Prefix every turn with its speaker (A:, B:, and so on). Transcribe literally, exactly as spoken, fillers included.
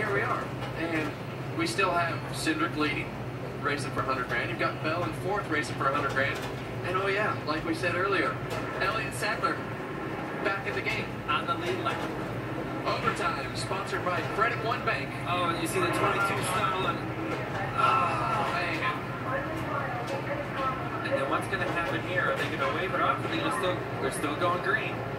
A: here we are. And we still have Cindric leading, racing for one hundred grand. You've got Bell in fourth, racing for one hundred grand. And oh yeah, like we said earlier, Elliott Sadler back in the game.
B: On the lead lap.
A: Overtime, sponsored by Credit One Bank.
B: Oh, and you see the twenty-two stumbling.
A: Oh, man.
B: And then what's going to happen here? Are they going to wave it off? Or are they gonna still, they're still going green.